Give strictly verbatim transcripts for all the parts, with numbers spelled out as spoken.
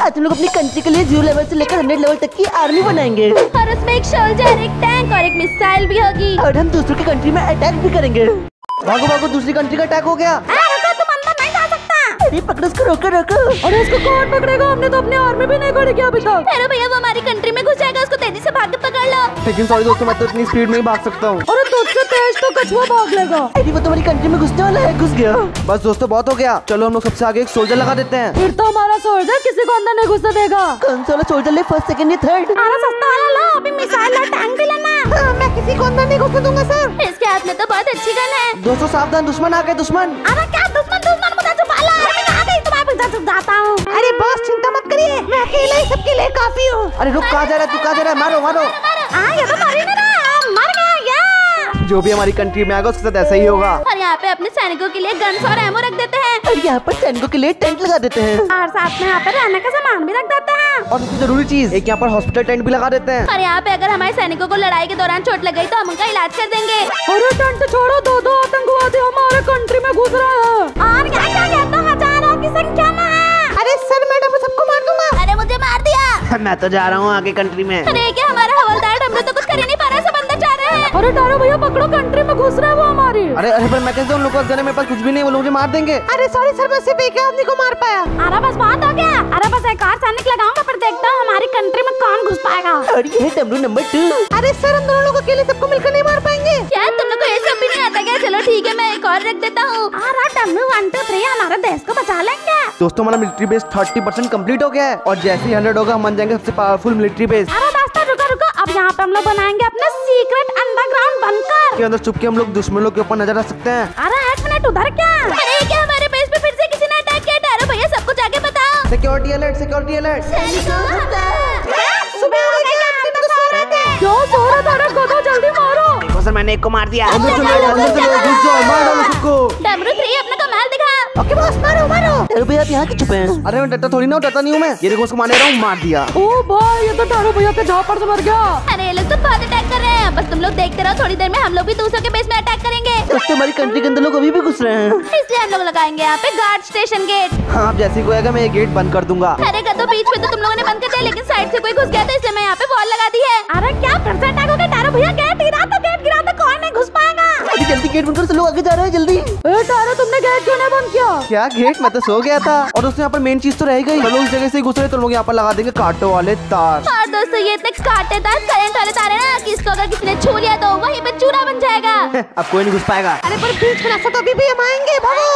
आज हम लोग अपनी कंट्री के लिए जीरो लेवल से लेकर हंड्रेड लेवल तक की आर्मी बनाएंगे और उसमें एक सोल्जर, एक टैंक और एक मिसाइल भी होगी। और हम दूसरों की कंट्री में अटैक भी करेंगे। भागो भागो, दूसरी कंट्री का अटैक हो गया। तुम अंदर नहीं जा सकता। अरे पकड़ो इसको, रोको रोको। अरे इसको कौन पकड़ेगा? हमने तो अपनी आर्मी भी नहीं खड़ी की अभी तक। अरे भैया वो हमारी कंट्री में घुस जाएगा, उसको तेजी से भाग के पकड़ लो। लेकिन सॉरी दोस्तों, मैं तो इतनी स्पीड में ही भाग सकता हूँ। अरे तुझसे तेज तो कछुआ भाग लेगा। अरे वो तुम्हारी कंट्री में घुसने वाला है, घुस गया। बस दोस्तों बहुत हो गया, चलो हम लोग सबसे आगे एक सोल्जर लगा देते हैं। फिर तो हमारा सोल्जर किसी को अंदर नहीं घुसने देगा। कौन सा वाला सोल्जर ले, फर्स्ट सेकंड या थर्ड? अरे सस्ता वाला लो, अभी मिसाइल और टैंक भी लेना। हाँ, मैं किसी को अंदर नहीं घुसने दूंगा सर। इसके हाथ में तो बहुत अच्छी गन है। दोस्तों सावधान, दुश्मन आ गए, दुश्मन। अरे क्या दुश्मन? दुश्मन मुझे छुपा लो। अरे मैं आ गई, तुम्हारे पीछे छुप जाता हूँ। अरे बॉस चिंता मत करिए, मैं अकेला ही सबके लिए काफी हूँ। अरे रुक, कहाँ जा रहा है तू, कहाँ जा रहा है? मारो मारो। हाँ ये तो मर ही नहीं रहा, मर गया ये। जो भी हमारी कंट्री में आएगा उसके साथ ऐसा ही होगा। और यहाँ पे अपने सैनिकों के लिए गन्स और एमो रख देते हैं। और यहाँ पर सैनिकों के लिए टेंट लगा देते हैं। और साथ में यहाँ पे रहने का सामान भी रख देते हैं। और सबसे जरूरी चीज, एक यहाँ पर हॉस्पिटल टेंट भी लगा देते हैं। और यहाँ पे अगर हमारे सैनिकों को लड़ाई के दौरान चोट लग गई तो हम उनका इलाज कर देंगे। अरे टेंट छोड़ो, दो दो आतंकवादी हमारे कंट्री में घुस रहे हैं। और क्या क्या क्या तो हजारों की संख्या में है। अरे सर मैडम, मैं सबको मार दूंगा। अरे मुझे मार दिया। मैं तो जा रहा हूँ आगे कंट्री में। अरे क्या हमारा हवलदार, हम लोग तो कुछ कर ही नहीं पा रहे, सब अंदर जा रहे हैं। अरे टारो भैया पकड़ो, कंट्री में घुस रहे हैं वो हमारी। अरे अरे पर मैं कैसे उन लोगों को मेरे पास कुछ भी नहीं, वो लोग मुझे मार देंगे। अरे सॉरी सर, मैं सिर्फ एक आदमी को मार पाया। अरे बस बहुत हो गया। अरे बस एक और सैनिक लगाऊंगा, फिर देखता हूँ हमारी कंट्री में कौन घुस पाएगा। और ये है डब्ल्यू नंबर टू। अरे सर, हम दोनों लोग अकेले सबको मिलकर नहीं मार पाएंगे। क्या तुम लोग को ये सब भी नहीं आता क्या? चलो ठीक है, मैं एक और रख देता हूँ। अरे डब्ल्यू वन टू थ्री हमारे देश को बचा लेंगे। दोस्तों हमारा military base thirty percent complete हो गया है और जैसे ही हंड्रेड होगा हम बन जाएंगे सबसे पावरफुल मिलिट्री बेस। अरे दोस्तों रुको रुको, अब यहाँ पे हम लोग बनाएंगे अपना सीक्रेट अंडरग्राउंड बंकर के अंदर छुप के हम लोग दुश्मनों के ऊपर नजर रख सकते हैं। अरे एक मिनट, उधर क्या? अरे क्या हमारे बेस पे फिर से किसी ने अटैक किया? टारो भैया सब कुछ आगे बताओ। Security alert, security alert. सुबह हो गई, हम तो सो रहे थे। क्यों सो रहे थे? खोदो जल्दी मारो। देखो सर, मैंने एक को मार दिया। अंदर चलो, अंदर चलो, घुस जाओ, मार डालो सबको। डब्ल्यू थ्री अपना कमाल दिखा। ओके बॉस, मारो मारो। अरे भैया आप यहाँ क्यों छुपे हैं? अरे मैं डरता थोड़ी ना, डरता नहीं हूँ मैं। ये देखो उसको मारने रहा हूँ, मार दिया। ओ भाई, ये तो टारो भैया के झापड़ से मर गया। अरे ये लोग तो बहुत अटैक कर रहे हैं, बस तुम लोग देखते रहो, थोड़ी देर में हम लोग भी दूसरों के बेस में अटैक करेंगे। दोस्तों हमारी कंट्री के अंदर लोग अभी भी घुस रहे हैं। इसलिए हम लोग लगाएंगे यहाँ पे गार्ड स्टेशन गेट। हाँ, अब जैसे ही कोई आएगा मैं ये गेट बंद कर दूंगा। अरे तो बीच में तो तुम लोगों ने बंद कर दिया, लेकिन साइड से कोई घुस गया तो इसलिए मैं यहाँ पे वॉल लगा दी है। अरे क्या फिर से अटैक हो गया? टारो भैया गेट गिरा तो गेट गिरा तो कोई नहीं घुस पाएगा। अरे जल्दी गेट बंद करो, सब लोग आगे जा रहे हैं जल्दी। ए टारो, तुमने गेट क्यों नहीं बंद किया? क्या गेट? मैं तो सो गया था। और दोस्तों यहाँ पर मेन चीज तो रह गई, हम लोग इस जगह से ही घुस रहे तो लोग यहाँ पर लगा देंगे कांटों वाले तार। और दोस्तों ये इतने कांटेदार करंट वाले तार है ना कि इसको अगर किसी ने छू लिया तो वहीं पे चूरा बन जाएगा। अब कोई नहीं घुस पाएगा। अरे पर बीच में रास्ता तो अभी भी हम आएंगे, भागो।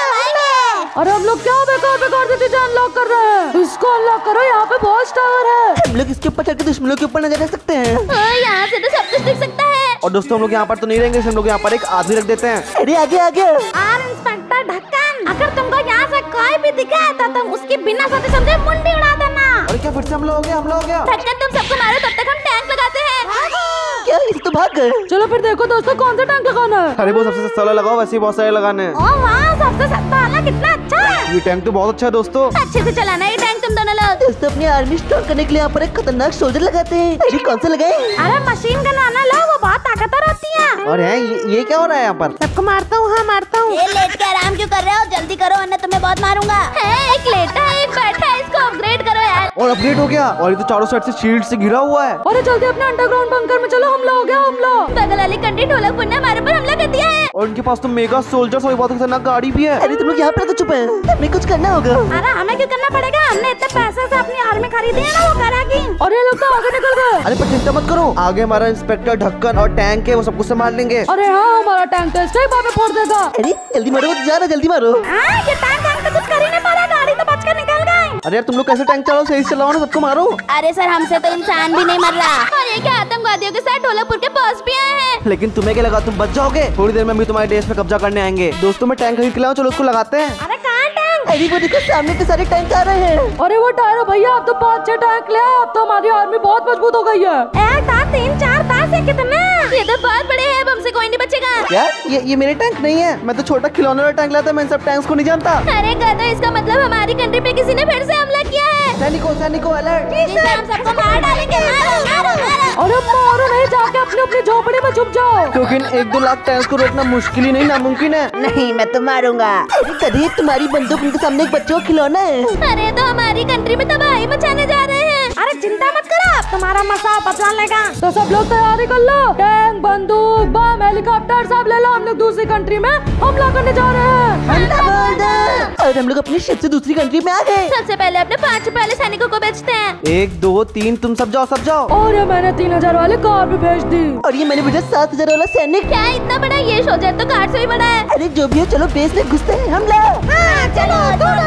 अरे हम लोग क्या बेकार बेकार से चीजें अनलॉक कर रहे हैं? इसको अनलॉक करो, यहाँ पे बहुत टावर है। हम लोग इसके ऊपर चढ़ के दुश्मनों के ऊपर नजर रख सकते हैं। हाँ, यहाँ से तो सब कुछ दिख सकता है। और दोस्तों हम लोग यहाँ पर तो नहीं रहेंगे, हम लोग यहाँ पर एक आदमी रख देते हैं। अरे आगे आगे। और इंस्पेक्टर ढक्कन, अगर तुमको यहाँ से कोई भी दिखे तो तुम उसकी बिना सोचे समझे मुंडी उड़ा देना। अरे क्या फिर से हमला हो गया? हमला हो गया। ढक्कन तुम सबको मारो, तब तक हम टैंक लगाते हैं। क्या इस तो भाग गए। चलो फिर देखो दोस्तों, कौन सा टैंक लगाना है? अरे वो सबसे सस्ता वाला लगाओ, वैसे ही बहुत सारे लगाने हैं। ओ वाह, सबसे सस्ता वाला कितना अच्छा है। ये टैंक तो बहुत अच्छा है दोस्तों। अच्छे से चलाना ये टैंक तुम दोनों लोग। दोस्तों अपनी आर्मी स्टोर करने के लिए यहाँ पर एक खतरनाक सोल्जर लगाते हैं। अरे कौन सा लगाए? अरे मशीन गन आना लो, वो बहुत ताकतवर होती है। और है ये, ये क्या हो रहा है यहाँ पर? सबको मारता हूँ, हाँ मारता हूँ। ये लेट के आराम क्यों कर रहे हो? जल्दी करो वरना तुम्हें बहुत मारूंगा। है एक लेटा है, एक बैठा है, इसको अपग्रेड करो यार। और अपग्रेड हो गया, और ये तो चारों साइड से शील्ड से घिरा हुआ है। अरे जल्दी अपने अंडरग्राउंड बंकर में चलो, हमला हो गया हमला। बगल वाली कंट्री ढोलकपुर ने हमारे पर हमला कर दिया है। और इनके पास तो मेगा सोल्जर्स और बहुत खतरनाक गाड़ी भी है। अरे तुम लोग यहाँ पर तो छुपे हैं, हमें कुछ करना होगा। अरे हमें क्यों करना पड़ेगा? हमने इतने पैसे से अपनी आर्मी खरीदी है ना, वो करेगी। और ये लोग तो आगे निकल गए। अरे पर चिंता मत करो, आगे हमारा इंस्पेक्टर ढक्कन और टैंक है, वो सब कुछ संभाल लेंगे। अरे हाँ, हमारा टैंक तो इससे ही बाबे फोड़ देगा। अरे जल्दी मारो, जा रहा जल्दी मारो। हाँ, ये टैंक टैंक तो कुछ कर ही नहीं पा रहा, गाड़ी तो बच कर निकल गए। अरे यार तुम लोग कैसे टैंक चलाओ? सही से चलाओ ना, सबको मारो। अरे सर, हमसे तो इंसान भी नहीं मर रहा। और ये क्या आतंकवादियों के साथ ढोलकपुर के बॉस भी आए हैं। लेकिन तुम्हें क्या लगा तुम बच जाओगे? थोड़ी देर में भी तुम्हारे देश पे कब्जा करने आएंगे। दोस्तों मैं टैंक खरीद के लाऊं, चलो उसको लगाते हैं। अरे कहाँ टैंक? अरे वो देखो सामने के सारे टैंक आ रहे हैं। अरे वो टायरो भैया, अब तो पाँच छह टैंक ले, अब तो हमारी आर्मी बहुत मजबूत हो गई है। एक था, तीन चार था, से कितना? ये तो बहुत बड़े हैं, अब हमसे कोई नहीं बचेगा। क्या ये ये मेरे टैंक नहीं है? मैं तो छोटा खिलौने वाला टैंक लाता, मैं इन सब टैंक्स को नहीं जानता। अरे गधा, इसका मतलब हमारी कंट्री पे किसी ने फिर से हमला किया है। सैनिकों सैनिकों अलर्ट। जिससे हम सबको मार डालेंगे। मारो मारो मारो। अरे मारो नहीं, जाके अपने अपने झोपड़ी में छुप जाओ। क्योंकि इन एक दो लाख टैंक्स को रोकना मुश्किल ही नहीं, नामुमकिन है। नहीं मैं तो मारूंगा। अरे करीब तुम्हारी बंदूक उनके सामने एक बच्चों का खिलौना है। अरे तो हमारी कंट्री में तबाही तुम्हारा मसा बचा लेगा। तो सब लोग तैयारी कर लो, टैंक, बंदूक, बम, हेलीकॉप्टर सब ले लो। हम लोग दूसरी कंट्री में हमला करने जा रहे हैं। और हम लोग अपनी शिप से दूसरी कंट्री में आ गए। सबसे पहले अपने पांच पहले सैनिकों को बेचते हैं। एक दो तीन, तुम सब जाओ सब जाओ। और ये मैंने तीन हजार वाली कार भी भेज दी। और ये मैंने भेजा सात हजार वाला सैनिक। क्या इतना बड़ा? ये सोल्जर तो कार से भी बड़ा है। अरे जो भी हो, चलो बेस में घुसते हैं। हमला। चलो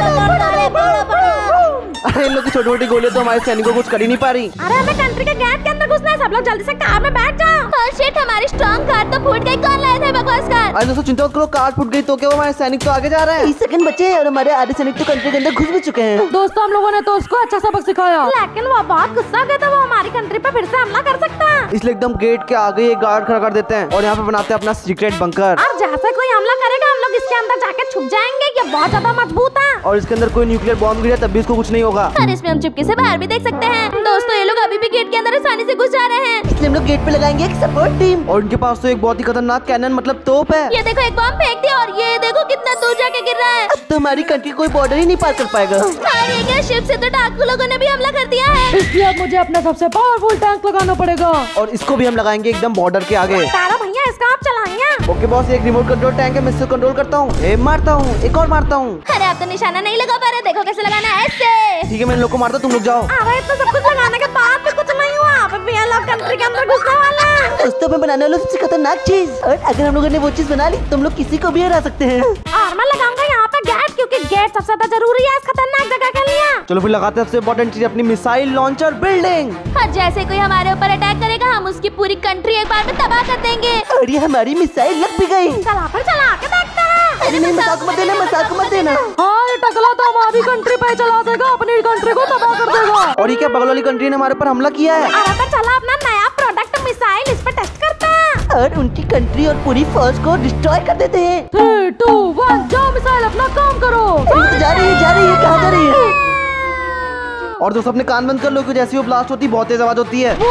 अरे इन लोग की छोटी छोटी गोलियां तो हमारे सैनिकों को कुछ कर ही नहीं पा रही। अरे हमें कंट्री के गेट के अंदर घुसना है। सब लोग जल्दी से कार में बैठ जाओ। और शिट, हमारी स्ट्रॉन्ग कार तो फूट गई। कौन लाया था बकवास कार? अरे दोस्तों चिंता मत करो, कार फूट गई तो क्या, हमारे सैनिक तो आगे जा रहे हैं। तीस सेकंड बचे हैं और हमारे आधे सैनिक तो कंट्री के अंदर घुस भी चुके हैं। दोस्तों हम लोगों ने तो उसको अच्छा सबक सिखाया, लेकिन वो बहुत गुस्सा गया था। वो हमारी कंट्री पे फिर से हमला कर सकता है, इसलिए एकदम गेट के आगे एक गार्ड खड़ा कर देते हैं और यहाँ पे बनाते हैं अपना सीक्रेट बंकर। और जैसे कोई हमला करेगा हम लोग इसके अंदर जाके छुप जाएंगे। ये बहुत ज्यादा मजबूत है और इसके अंदर कोई न्यूक्लियर बॉम्ब गिरे तब भी इसको कुछ नहीं होगा। और इसमें हम चुपके से बाहर भी देख सकते हैं। दोस्तों ये लोग अभी भी गेट के अंदर आसानी से घुस जा रहे हैं। इसलिए हम लोग गेट पे लगाएंगे एक सपोर्ट टीम। और इनके पास तो एक बहुत ही खतरनाक कैनन मतलब तोप है। ये देखो, एक बम फेंक दिया और ये देखो कितना दूर जाके गिर रहा है। अब तो हमारी कंट्री कोई बॉर्डर ही नहीं पार कर पाएगा। और ये क्या, शिप से तो डाकू लोगों ने भी हमला कर दिया है। इसलिए अब मुझे अपना सबसे पावरफुल टैंक लगाना पड़ेगा। और इसको भी हम लगाएंगे एकदम बॉर्डर के आगे। तारा भैया इसका आप चलाइए। ओके बॉस, एक रिमोट कंट्रोल टैंक है, मैं इससे कंट्रोल करता हूँ। ए मारता हूँ, एक और मारता हूँ। अरे आप तो निशाना नहीं लगा पा रहे। देखो कैसे लगाना है, ऐसे। ठीक है मैं इन लोग को मारता, तुम लोग जाओ। अरे तो सब कुछ लगाने के बाद भी कुछ नहीं हुआ। अब भी ये लोग कंट्री के अंदर घुसने वाले हैं। दोस्तों में बनाने वाला सबसे खतरनाक चीज, और अगर हम लोगों ने वो चीज बना ली तो हम लोग किसी को भी हरा सकते हैं। और मैं लगाऊंगा यहाँ पे गेट, क्योंकि गेट सबसे ज्यादा जरूरी है इस खतरनाक जगह के लिए। चलो फिर लगाते हैं सबसे इम्पोर्टेंट चीज, अपनी मिसाइल लॉन्चर बिल्डिंग। और जैसे कोई हमारे ऊपर अटैक करेगा हम उसकी पूरी कंट्री एक बार में तबाह कर देंगे। और ये हमारी मिसाइल लग भी गई। चला फिर चला के देखते हैं। अरे नहीं, मजाक मत देना, मजाक मत देना। हाँ ये टकला तो हमारी कंट्री पे चला देगा, अपनी कंट्री को तबाह कर देगा। और ये क्या, बगल वाली कंट्री ने हमारे ऊपर हमला किया है। अरे तो चला अपना नया प्रोडक्ट मिसाइल इस पे टेस्ट करते हैं। और उनकी कंट्री और पूरी फौज को डिस्ट्रॉय कर देते हैं। थ्री टू वन जाओ, मिसाइल अपना काम करो। जा रही है, जा रही है, कहाँ जा रही है? और दोस्तों अपने कान बंद कर लो, क्योंकि जैसे वो ब्लास्ट होती है बहुत तेज आवाज होती है।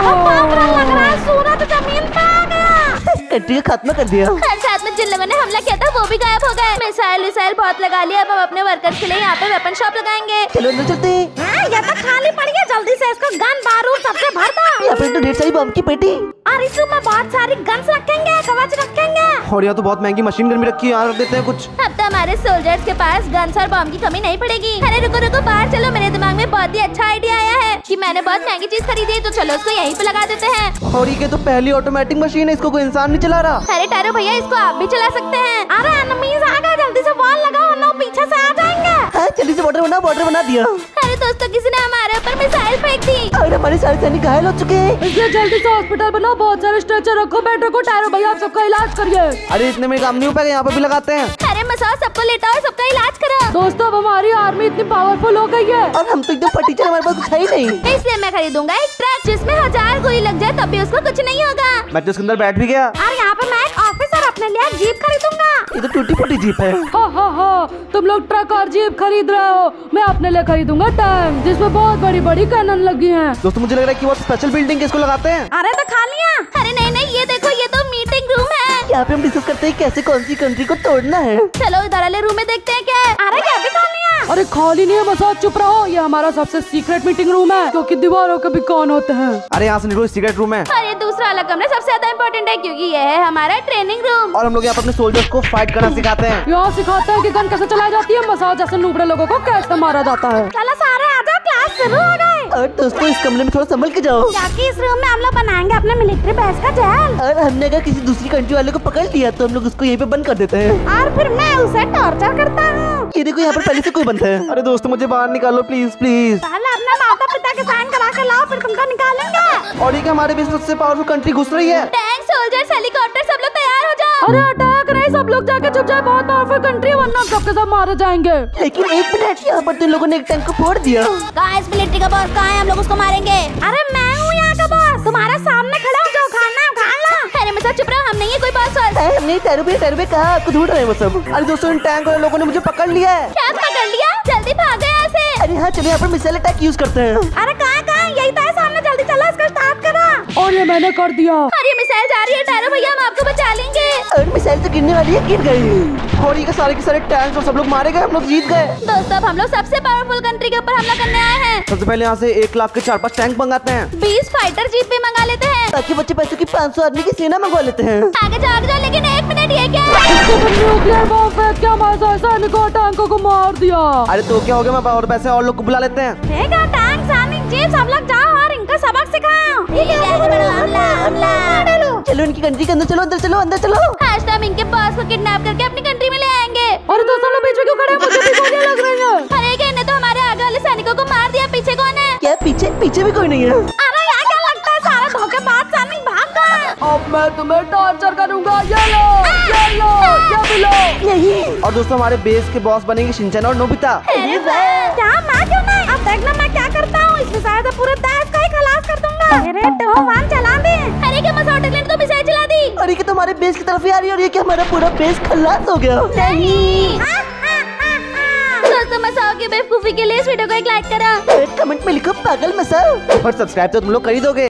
लग रहा है सूरज जमीन पे आ गया। कंट्री का खात्मा कर दिया। और साथ में जिन लोगों ने हमला किया था वो भी गायब हो गए। मिसाइल मिसाइल बहुत लगा लिया। अब हम अपने वर्कर्स के लिए यहाँ पे वेपन शॉप लगाएंगे। चलो अंदर चलते हैं। हाँ, ये तो खाली पड़ी है, जल्दी से इसको गन बारूद सबसे भर दो। यहाँ पे तो ढेर सारी बम की पेटी। और इस रूम में बहुत सारी गन्स रखेंगे, कवच रखेंगे। और यहाँ तो बहुत महंगी मशीन गन भी रखी है, यहाँ रख देते हैं कुछ। अब तो हमारे सोल्जर्स के पास गन्स और बम की कमी नहीं पड़ेगी। अरे रुको रुको, बाहर चलो, मेरे दिमाग में बहुत ही अच्छा आइडिया आया है कि मैंने बहुत महंगी चीज खरीदी है, तो चलो उसको यहीं पे लगा देते हैं। और ये तो पहली ऑटोमेटिक मशीन है, इसको कोई इंसान नहीं चला रहा। अरे टारो भैया, इसको आप भी चला सकते हैं। अरे एनिमीज आ गए, जल्दी से वॉल लगाओ वरना वो पीछे से आ जाएंगे। हाँ जल्दी से बॉर्डर बना, बॉर्डर बना दिया। अरे दोस्तों, किसी ने हमारे ऊपर मिसाइल फेंक दी। और हमारे सारे सैनिक घायल हो चुके हैं। इसलिए जल्दी से हॉस्पिटल बनाओ, बहुत सारे स्ट्रेचर रखो, बेड रखो। टायरो भैया आप सबका इलाज करिए। अरे इतने में काम नहीं हो पाएगा, यहाँ पे भी लगाते हैं। अरे मसाओ, सबको लेटाओ, सबका इलाज करो। दोस्तों अब हमारी आर्मी इतनी पावरफुल हो गई है। और हम तो एकदम फटीचर, हमारे पास कुछ है ही नहीं। इसलिए मैं खरीदूंगा एक ट्रक जिसमें हजार गोली लग जाए तब भी उसको कुछ नहीं होगा। मैं तो इसके अंदर बैठ भी गया। और यहाँ पे मैं एक ऑफिसर अपने लिए जीप खरीदूंगा। ये तो टूटी फूटी जीप है। हाँ हाँ हाँ, तुम लोग ट्रक और जीप खरीद रहे हो, मैं अपने लिए खरीदूंगा टैंक जिसमें बहुत बड़ी बड़ी कैनन लगी हैं। दोस्तों मुझे लग रहा है कि बहुत स्पेशल बिल्डिंग है, इसको लगाते हैं। अरे तो खा लिया। अरे नहीं नहीं, ये देखो, ये तो मीटिंग रूम है। यहाँ पे हम डिस्कस करते हैं कैसे कौन सी कंट्री को तोड़ना है। चलो इधर वाले रूम में देखते हैं क्या है। अरे ये भी खा लिया। अरे खाली नहीं है, मसाज चुप रहो, ये हमारा सबसे सीक्रेट मीटिंग रूम है, क्योंकि दीवारों के भी कान होते हैं। अरे यहाँ से निकलो, सीक्रेट रूम है। और ये दूसरा वाला कमरा सबसे ज्यादा इम्पोर्टेंट है, क्योंकि ये है हमारा ट्रेनिंग रूम। और हम लोग यहाँ पे अपने सोल्जर्स को फाइट करना सिखाते हैं। यहाँ सिखाते हैं कि गन कैसे चलाई जाती है, मसाज जैसे नूबड़े लोगों को कैसे मारा जाता है। चलो सारे आ जाओ, क्लास शुरू हो गए। और दोस्तों इस कमरे में थोड़ा संभल के जाओ, क्योंकि इस रूम में हम लोग बनाएंगे अपने मिलिट्री बेस का जेल। और हमने अगर किसी दूसरी कंट्री वाले को पकड़ लिया तो हम लोग उसको यहीं पे बंद कर देते हैं। और फिर मैं उसे टॉर्चर करता हूँ। ये देखो यहाँ पर पहले से कोई बंद है। अरे दोस्तों मुझे बाहर निकालो प्लीज प्लीज। पहले अपने माता पिता के साइन करा के लाओ, फिर तुमको निकालेंगे। और ये क्या, हमारे बीच में सबसे पावरफुल कंट्री घुस रही है। टैंक, सोल्जर्स, हेलीकॉप्टर, सब लोग तैयार हो जाओ। अरे अटैक नहीं, सब लोग जाके चुप जाए, बहुत पावरफुल कंट्री है, वरना सबके सब मारे जाएंगे। लेकिन एक मिनट, यहाँ पर तो इन लोगों ने एक टैंक को फोड़ दिया। कहाँ है इस मिलिट्री का बॉस? कहाँ है? हम लोग उसको मारेंगे। अरे मैं हूँ यहाँ का बॉस, तुम्हारे सामने खड़ा हूँ, जो खाना है खा लो। अरे मसा चुप रहो, हम नहीं है कोई बॉस। अरे नहीं, टैरुबे टैरुबे कहा, आपको ढूंढ रहे हैं वो सब। अरे दोस्तों इन टैंक वाले लोगों ने मुझे पकड़ लिया है। क्या पकड़ लिया? जल्दी भागो यहाँ से। अरे हाँ चलो यहाँ पर मिसाइल अटैक यूज करते हैं। अरे कहाँ कहाँ, यही तो है सामने, जल्दी चलो इसको स्टार्ट करो। और ये मैंने कर दिया। और ये मिसाइल जा रही है टैरो भैया, हम आपको बचा लेंगे। और मिसाइल तो गिरने वाली है, गिर गई। और ये के सारे के सारे टैंक्स और सब लोग मारे गए, हम लोग जीत गए। दोस्तों अब हम लोग सबसे पावरफुल कंट्री के ऊपर हमला करने आए हैं। सबसे पहले यहाँ से एक लाख के चार पाँच टैंक मंगाते हैं। बीस फाइटर जीप भी मंगा लेते हैं। ताकि बच्चे पैसों की पाँच सौ आदमी की सेना मंगवा लेते हैं। आगे जाओ आगे जाओ, लेकिन एक मिनट ये क्या है? इसको तुम न्यूक्लियर बॉम्ब फेंक के हमारे सैनिकों और टैंकों को मार दिया। अरे तो क्या हो गया, मैं और पैसे और लोग को बुला लेते हैं। देखा टैंक सैनिक जीप सब लोग जाओ और इनको सबक सिखाओ। हमला हमला। चलो इनकी कंट्री के अंदर चलो, अंदर चलो, अंदर चलो। आज तो हम इनके बॉस को किडनैप करके अपनी कंट्री में ले आएंगे। अरे दोस्तों लोग बीच में क्यों खड़े हैं? मुझे भी गोलियां लग रही हैं। अरे क्या, इन्हें तो हमारे आगे वाले सैनिकों को मार दिया। पीछे कौन है? क्या पीछे पीछे भी कोई नहीं है? अरे यार क्या लगता है सारा धोखेबाज सैनिक भाग गए। अब मैं तुम्हें टॉर्चर करूंगा। ये लो, ये लो, ये भी लो। नहीं। और दोस्तों हमारे बेस के बॉस बनेंगे शिनचैन और नोबिता। अरे वाह, क्या मैं क्यों नहीं? अब देखना मैं क्या करता हूँ। इसमें शायद पूरे देश का ही खलास कर दूंगा। अरे तूफान चला दे। अरे क्या मसौटे ने तो मिसाइल चला दी। अरे क्या तुम्हारे बेस की तरफ ही आ रही है और ये क्या हमारा पूरा बेस खल्लास हो गया? नहीं। दोस्तों मसाओ की बेवकूफी के लिए इस वीडियो को एक लाइक करा। कमेंट में लिखो पागल मसाओ। और सब्सक्राइब तो तुम लोग कर ही दोगे।